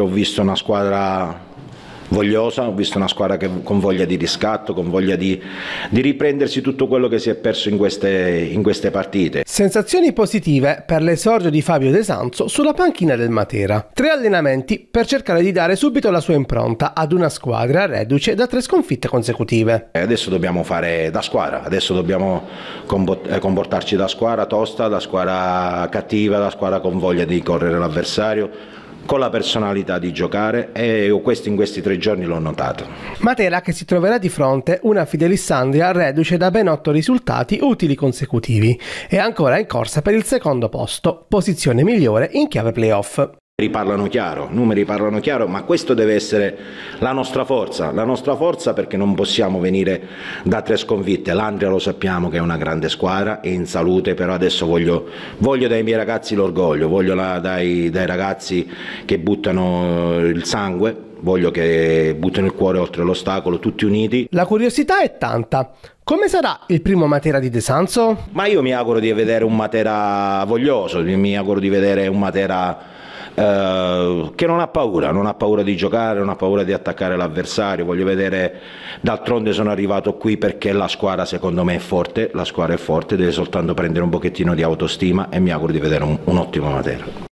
Ho visto una squadra vogliosa, ho visto una squadra con voglia di riscatto, con voglia di riprendersi tutto quello che si è perso in queste partite. Sensazioni positive per l'esordio di Fabio De Sanzo sulla panchina del Matera. 3 allenamenti per cercare di dare subito la sua impronta ad una squadra reduce da 3 sconfitte consecutive. Adesso dobbiamo fare da squadra, adesso dobbiamo comportarci da squadra tosta, da squadra cattiva, da squadra con voglia di correre l'avversario, con la personalità di giocare, e in questi 3 giorni l'ho notato. Matera che si troverà di fronte una Fidelissandria reduce da ben 8 risultati utili consecutivi e ancora in corsa per il secondo posto, posizione migliore in chiave playoff. Numeri parlano chiaro, ma questo deve essere la nostra forza perché non possiamo venire da 3 sconfitte. L'Andria lo sappiamo che è una grande squadra, è in salute, però adesso voglio dai miei ragazzi l'orgoglio, voglio dai ragazzi che buttano il sangue, voglio che buttino il cuore oltre l'ostacolo, tutti uniti. La curiosità è tanta. Come sarà il primo Matera di De Sanzo? Ma io mi auguro di vedere un Matera voglioso, mi auguro di vedere un Matera che non ha paura di giocare, non ha paura di attaccare l'avversario. Voglio vedere, d'altronde sono arrivato qui perché la squadra secondo me è forte, la squadra è forte, deve soltanto prendere un pochettino di autostima e mi auguro di vedere un ottimo Matera.